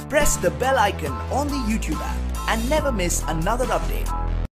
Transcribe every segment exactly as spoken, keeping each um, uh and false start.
Press the bell icon on the YouTube app and never miss another update.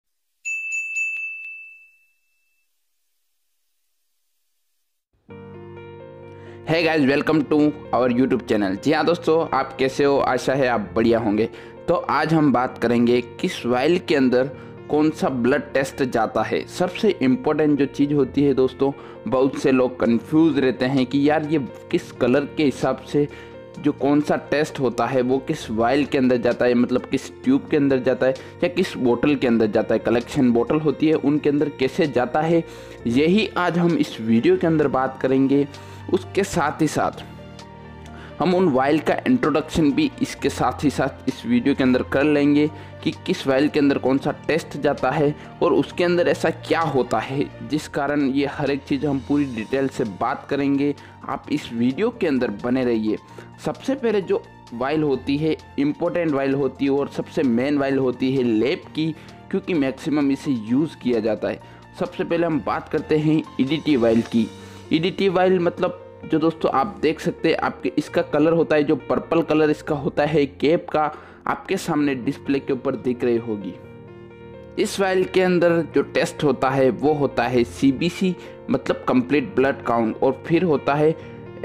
Hi guys, welcome to our YouTube channel. जी हाँ दोस्तों, आप कैसे हो? आशा है आप बढ़िया होंगे। तो आज हम बात करेंगे किस वाइल के अंदर कौन सा ब्लड टेस्ट जाता है। सबसे इम्पोर्टेंट जो चीज़ होती है दोस्तों, बहुत से लोग कंफ्यूज रहते हैं कि यार ये किस कलर के हिसाब से जो कौन सा टेस्ट होता है वो किस वाइल के अंदर जाता है, मतलब किस ट्यूब के अंदर जाता है या किस बोतल के अंदर जाता है। कलेक्शन बोतल होती है उनके अंदर कैसे जाता है, यही आज हम इस वीडियो के अंदर बात करेंगे। उसके साथ ही साथ हम उन वाइल का इंट्रोडक्शन भी इसके साथ ही साथ इस वीडियो के अंदर कर लेंगे कि किस वाइल के अंदर कौन सा टेस्ट जाता है और उसके अंदर ऐसा क्या होता है जिस कारण ये हर एक चीज़ हम पूरी डिटेल से बात करेंगे। आप इस वीडियो के अंदर बने रहिए। सबसे पहले जो वाइल होती है, इम्पोर्टेंट वाइल होती है और सबसे मेन वाइल होती है लैब की, क्योंकि मैक्सिमम इसे यूज़ किया जाता है। सबसे पहले हम बात करते हैं ईडीटी वाइल की। ईडीटी वाइल मतलब जो दोस्तों आप देख सकते हैं, आपके इसका कलर होता है जो पर्पल कलर इसका होता है कैप का, आपके सामने डिस्प्ले के ऊपर दिख रही होगी। इस वाइल के अंदर जो टेस्ट होता है वो होता है सीबीसी मतलब कंप्लीट ब्लड काउंट, और फिर होता है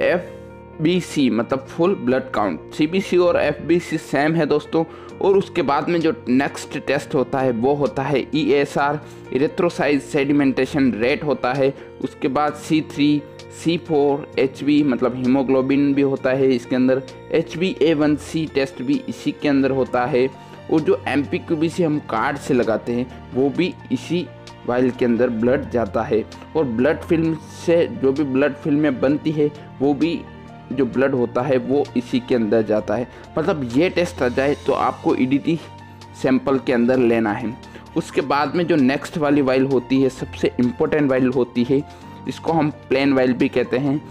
एफबीसी मतलब फुल ब्लड काउंट। सीबीसी और एफबीसी सेम है दोस्तों। और उसके बाद में जो नेक्स्ट टेस्ट होता है वो होता है ईएसआर इरेथ्रोसाइट सेडिमेंटेशन रेट होता है। उसके बाद C three C four H B मतलब हीमोग्लोबिन भी होता है इसके अंदर। H B A one C test भी इसी के अंदर होता है। और जो M P Q B C हम कार्ड से लगाते हैं वो भी इसी वाइल के अंदर ब्लड जाता है। और ब्लड फिल्म से जो भी ब्लड फिल्में बनती है वो भी जो ब्लड होता है वो इसी के अंदर जाता है। मतलब ये टेस्ट आ जाए तो आपको ईडीटी सैंपल के अंदर लेना है। उसके बाद में जो नेक्स्ट वाली वाइल होती है, सबसे इम्पोर्टेंट वाइल होती है, इसको हम प्लेन वाइल भी कहते हैं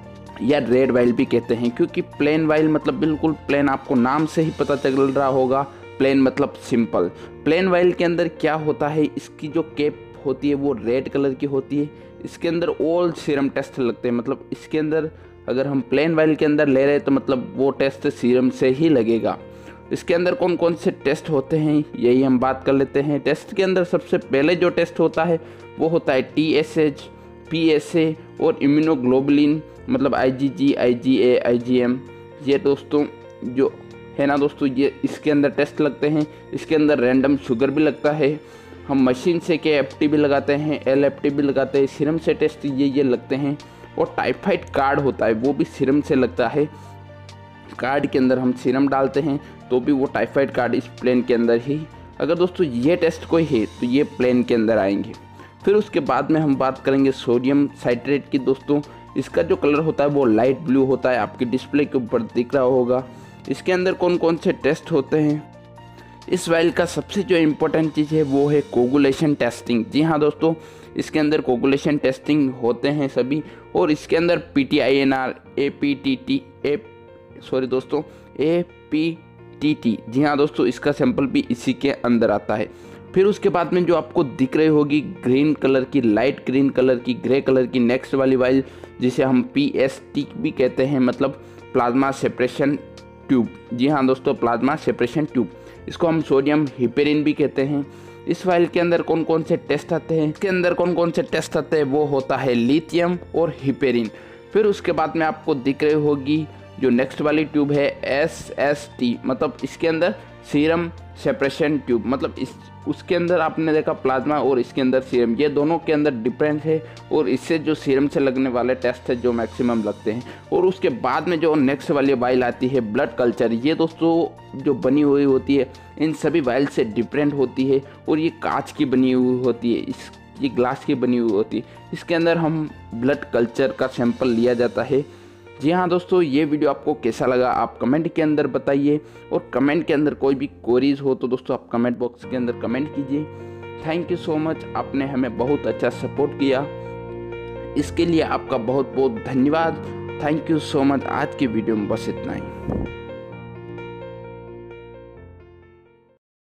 या रेड वाइल भी कहते हैं। क्योंकि प्लेन वाइल मतलब बिल्कुल प्लेन, आपको नाम से ही पता चल रहा होगा, प्लेन मतलब सिंपल। प्लेन वाइल के अंदर क्या होता है, इसकी जो कैप होती है वो रेड कलर की होती है। इसके अंदर ऑल सीरम टेस्ट लगते हैं। मतलब इसके अंदर अगर हम प्लेन वाइल के अंदर ले रहे हैं तो मतलब वो टेस्ट सीरम से ही लगेगा। इसके अंदर कौन कौन से टेस्ट होते हैं यही हम बात कर लेते हैं। टेस्ट के अंदर सबसे पहले जो टेस्ट होता है वो होता है T S H, P S A और इम्यूनोग्लोबुलिन मतलब आई जी जी, आई जी ए, आई जी एम। ये दोस्तों जो है ना दोस्तों, ये इसके अंदर टेस्ट लगते हैं। इसके अंदर रैंडम शुगर भी लगता है। हम मशीन से के एफ टी भी लगाते हैं, एल एफ टी भी लगाते हैं। सीरम से टेस्ट ये ये लगते हैं। और टाइफाइड कार्ड होता है वो भी सीरम से लगता है। कार्ड के अंदर हम सीरम डालते हैं तो भी वो टाइफाइड कार्ड इस प्लेन के अंदर ही, अगर दोस्तों ये टेस्ट कोई है तो ये प्लेन के अंदर आएंगे। फिर उसके बाद में हम बात करेंगे सोडियम साइट्रेट की। दोस्तों इसका जो कलर होता है वो लाइट ब्लू होता है, आपके डिस्प्ले के ऊपर दिख रहा होगा। इसके अंदर कौन कौन से टेस्ट होते हैं, इस वाइल का सबसे जो इम्पोर्टेंट चीज़ है वो है कोगुलेशन टेस्टिंग। जी हाँ दोस्तों, इसके अंदर कोगुलेशन टेस्टिंग होते हैं सभी। और इसके अंदर P T I N R, A P T T, A sorry दोस्तों ए पी टी टी, जी हाँ दोस्तों, इसका सैंपल भी इसी के अंदर आता है। फिर उसके बाद में जो आपको दिख रही होगी ग्रीन कलर की, लाइट ग्रीन कलर की, ग्रे कलर की नेक्स्ट वाली वाइल, जिसे हम पी एस टी भी कहते हैं मतलब प्लाज्मा सेपरेशन ट्यूब। जी हाँ दोस्तों, प्लाज्मा सेपरेशन ट्यूब, इसको हम सोडियम हिपेरिन भी कहते हैं। इस वाइल के अंदर कौन कौन से टेस्ट आते हैं, इसके अंदर कौन कौन से टेस्ट आते हैं वो होता है लिथियम और हिपेरिन। फिर उसके बाद में आपको दिख रही होगी जो नेक्स्ट वाली ट्यूब है एस एस टी मतलब इसके अंदर सीरम सेपरेशन ट्यूब, मतलब इस उसके अंदर आपने देखा प्लाज्मा और इसके अंदर सीरम, ये दोनों के अंदर डिफरेंस है। और इससे जो सीरम से लगने वाले टेस्ट है जो मैक्सिमम लगते हैं। और उसके बाद में जो नेक्स्ट वाली वाइल आती है ब्लड कल्चर, ये दोस्तों जो बनी हुई होती है इन सभी वाइल से डिफरेंट होती है। और ये कांच की बनी हुई होती है, इस ये ग्लास की बनी हुई होती है। इसके अंदर हम ब्लड कल्चर का सैंपल लिया जाता है। जी हाँ दोस्तों, ये वीडियो आपको कैसा लगा आप कमेंट के अंदर बताइए। और कमेंट के अंदर कोई भी क्वेरीज हो तो दोस्तों आप कमेंट बॉक्स के अंदर कमेंट कीजिए। थैंक यू सो मच, आपने हमें बहुत अच्छा सपोर्ट किया, इसके लिए आपका बहुत बहुत धन्यवाद। Thank you so much. आज की वीडियो में बस इतना ही।